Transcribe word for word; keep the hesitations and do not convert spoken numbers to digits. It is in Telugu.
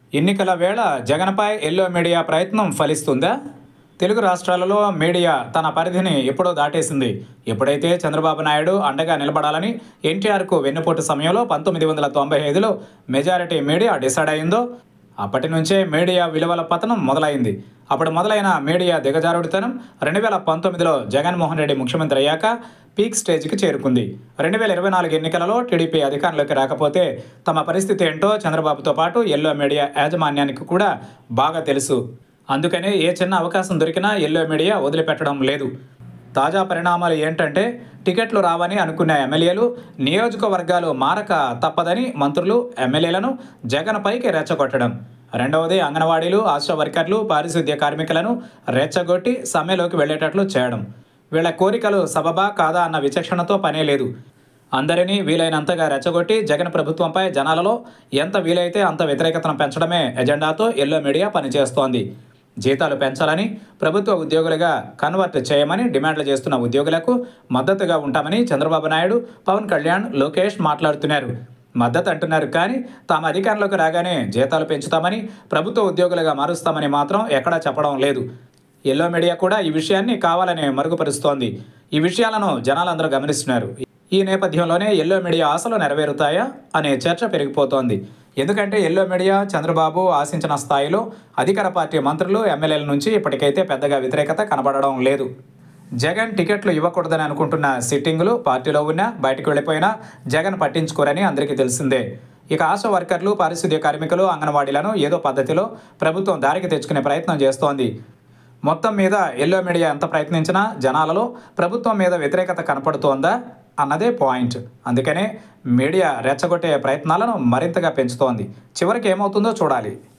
ఎన్నికల వేళ జగన్పై ఎల్లో మీడియా ప్రయత్నం ఫలిస్తుందా? తెలుగు రాష్ట్రాలలో మీడియా తన పరిధిని ఎప్పుడో దాటేసింది. ఎప్పుడైతే చంద్రబాబు నాయుడు అండగా నిలబడాలని ఎన్టీఆర్కు వెన్నుపోటు సమయంలో పంతొమ్మిది వందల తొంభై ఐదులో మెజారిటీ మీడియా డిసైడ్ అయిందో అప్పటి నుంచే మీడియా విలువల పతనం మొదలైంది. అప్పుడు మొదలైన మీడియా దిగజారుడుతనం రెండు వేల పంతొమ్మిదిలో జగన్మోహన్ రెడ్డి ముఖ్యమంత్రి అయ్యాక పీక్ స్టేజ్కి చేరుకుంది. రెండు వేల ఇరవై నాలుగు ఎన్నికలలో టీడీపీ అధికారంలోకి రాకపోతే తమ పరిస్థితి ఏంటో చంద్రబాబుతో పాటు ఎల్లో మీడియా యాజమాన్యానికి కూడా బాగా తెలుసు. అందుకనే ఏ చిన్న అవకాశం దొరికినా ఎల్లో మీడియా వదిలిపెట్టడం లేదు. తాజా పరిణామాలు ఏంటంటే టికెట్లు రావని అనుకున్న ఎమ్మెల్యేలు, నియోజకవర్గాలు మారక తప్పదని మంత్రులు ఎమ్మెల్యేలను జగన్ పైకి రెచ్చగొట్టడం. రెండవది అంగన్వాడీలు, ఆశా వర్కర్లు, పారిశుద్ధ్య కార్మికులను రెచ్చగొట్టి సమ్మెలోకి వెళ్లేటట్లు చేయడం. వీళ్ళ కోరికలు సబబా కాదా అన్న విచక్షణతో పనే లేదు. అందరినీ వీలైనంతగా రెచ్చగొట్టి జగన్ ప్రభుత్వంపై జనాలలో ఎంత వీలైతే అంత వ్యతిరేకతను పెంచడమే ఎజెండాతో ఎల్లో మీడియా పనిచేస్తోంది. జీతాలు పెంచాలని, ప్రభుత్వ ఉద్యోగులుగా కన్వర్ట్ చేయమని డిమాండ్లు చేస్తున్న ఉద్యోగులకు మద్దతుగా ఉంటామని చంద్రబాబు నాయుడు, పవన్ కళ్యాణ్, లోకేష్ మాట్లాడుతున్నారు. మద్దతు అంటున్నారు కానీ తాము అధికారంలోకి రాగానే జీతాలు పెంచుతామని, ప్రభుత్వ ఉద్యోగులుగా మారుస్తామని మాత్రం ఎక్కడా చెప్పడం లేదు. ఎల్లో మీడియా కూడా ఈ విషయాన్ని కావాలని మరుగుపరుస్తోంది. ఈ విషయాలను జనాలందరూ గమనిస్తున్నారు. ఈ నేపథ్యంలోనే ఎల్లో మీడియా ఆశలు నెరవేరుతాయా అనే చర్చ పెరిగిపోతోంది. ఎందుకంటే ఎల్లో మీడియా చంద్రబాబు ఆశించిన స్థాయిలో అధికార పార్టీ మంత్రులు, ఎమ్మెల్యేల నుంచి ఇప్పటికైతే పెద్దగా వ్యతిరేకత కనబడడం లేదు. జగన్ టికెట్లు ఇవ్వకూడదని అనుకుంటున్న సిట్టింగులు పార్టీలో ఉన్నా బయటకు వెళ్ళిపోయినా జగన్ పట్టించుకోరని అందరికీ తెలిసిందే. ఇక ఆశా వర్కర్లు, పారిశుద్ధ్య కార్మికులు, అంగన్వాడీలను ఏదో పద్ధతిలో ప్రభుత్వం దారికి తెచ్చుకునే ప్రయత్నం చేస్తోంది. మొత్తం మీద ఎల్లో మీడియా ఎంత ప్రయత్నించినా జనాలలో ప్రభుత్వం మీద వ్యతిరేకత కనపడుతోందా అన్నదే పాయింట్. అందుకనే మీడియా రెచ్చగొట్టే ప్రయత్నాలను మరింతగా పెంచుతోంది. చివరికి ఏమవుతుందో చూడాలి.